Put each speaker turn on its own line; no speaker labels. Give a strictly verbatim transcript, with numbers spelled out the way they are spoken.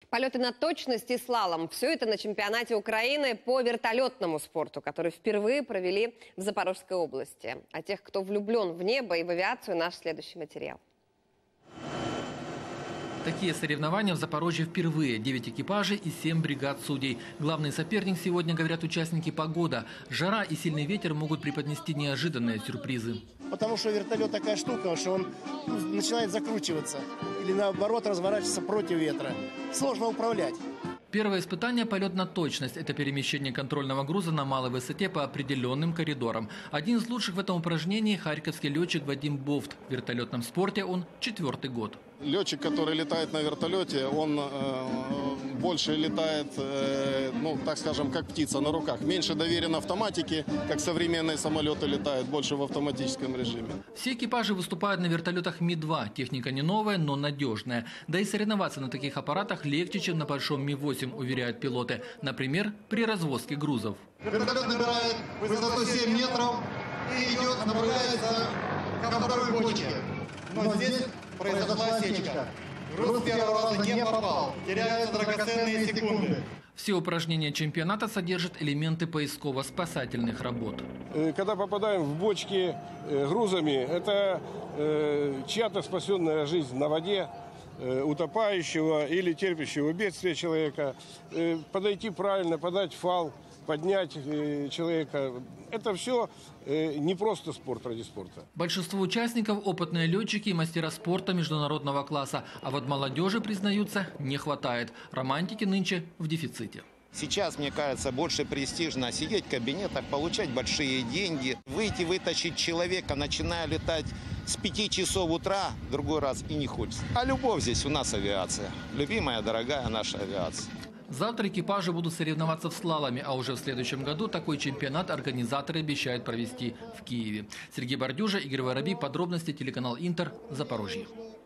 Полеты на точность и слалом – все это на чемпионате Украины по вертолетному спорту, который впервые провели в Запорожской области. А тех, кто влюблен в небо и в авиацию, наш следующий материал.
Такие соревнования в Запорожье впервые. Девять экипажей и семь бригад судей. Главный соперник сегодня, говорят участники, погода. Жара и сильный ветер могут преподнести неожиданные сюрпризы.
Потому что вертолет такая штука, что он начинает закручиваться или наоборот разворачиваться против ветра. Сложно управлять.
Первое испытание – полет на точность. Это перемещение контрольного груза на малой высоте по определенным коридорам. Один из лучших в этом упражнении – харьковский летчик Вадим Бовт. В вертолетном спорте он четвертый год.
Летчик, который летает на вертолете, он э, больше летает, э, ну, так скажем, как птица на руках. Меньше доверен автоматике, как современные самолеты летают, больше в автоматическом режиме.
Все экипажи выступают на вертолетах Ми два. Техника не новая, но надежная. Да и соревноваться на таких аппаратах легче, чем на большом Ми восемь, уверяют пилоты. Например, при развозке грузов.
Вертолет набирает высоту семь метров и идет, направляется ко второй бочке. Но здесь произошла осечка. Груз с первого раза не попал. Теряются драгоценные секунды.
Все упражнения чемпионата содержат элементы поисково-спасательных работ.
Когда попадаем в бочки грузами, это чья-то спасенная жизнь на воде, утопающего или терпящего бедствия человека. Подойти правильно, подать фал, поднять человека. Это все не просто спорт ради спорта.
Большинство участников – опытные летчики и мастера спорта международного класса. А вот молодежи, признаются, не хватает. Романтики нынче в дефиците.
Сейчас, мне кажется, больше престижно сидеть в кабинетах, получать большие деньги, выйти, вытащить человека, начиная летать с пяти часов утра, другой раз и не хочется. А любовь здесь у нас авиация. Любимая, дорогая наша авиация.
Завтра экипажи будут соревноваться в слаломе, а уже в следующем году такой чемпионат организаторы обещают провести в Киеве. Сергей Бордюжа, Игорь Воробей. Подробности телеканал Интер. Запорожье.